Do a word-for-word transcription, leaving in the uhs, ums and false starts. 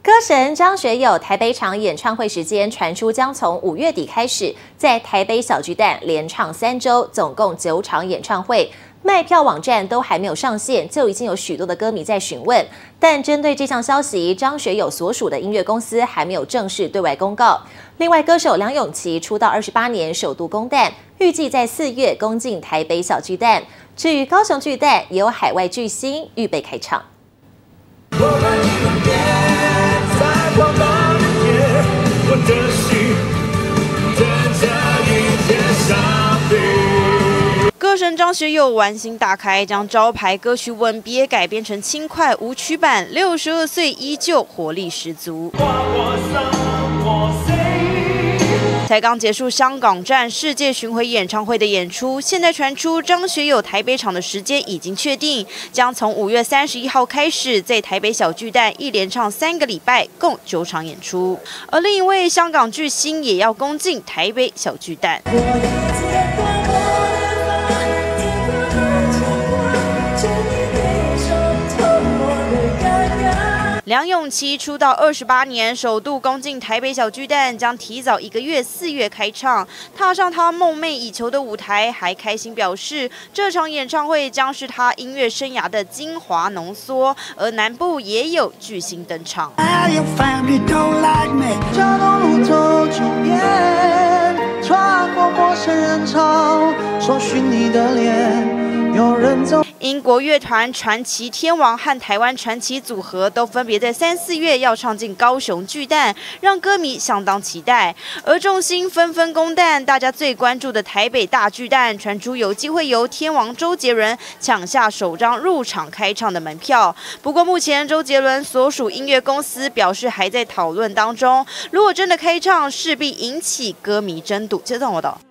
歌神张学友台北场演唱会时间传出将从五月底开始，在台北小巨蛋连唱三周，总共九场演唱会。卖票网站都还没有上线，就已经有许多的歌迷在询问。但针对这项消息，张学友所属的音乐公司还没有正式对外公告。另外，歌手梁咏琪出道二十八年，首度攻蛋，预计在四月攻进台北小巨蛋。至于高雄巨蛋，也有海外巨星预备开唱。 歌神张学友玩心大开，将招牌歌曲《吻别》改编成轻快舞曲版，六十二岁依旧活力十足。才刚结束香港站世界巡回演唱会的演出，现在传出张学友台北场的时间已经确定，将从五月三十一号开始，在台北小巨蛋一连唱三个礼拜，共九场演出。而另一位香港巨星也要攻进台北小巨蛋。梁咏琪出道二十八年，首度攻进台北小巨蛋，将提早一个月四月开唱，踏上她梦寐以求的舞台，还开心表示这场演唱会将是她音乐生涯的精华浓缩。而南部也有巨星登场。穿过陌生人潮，搜寻你的脸，有人走。英国乐团传奇天王和台湾传奇组合都分别在三四月要唱进高雄巨蛋，让歌迷相当期待。而众星纷纷攻蛋，大家最关注的台北大巨蛋，传出有机会由天王周杰伦抢下首张入场开唱的门票。不过目前周杰伦所属音乐公司表示还在讨论当中，如果真的开唱，势必引起歌迷争睹。接着我的。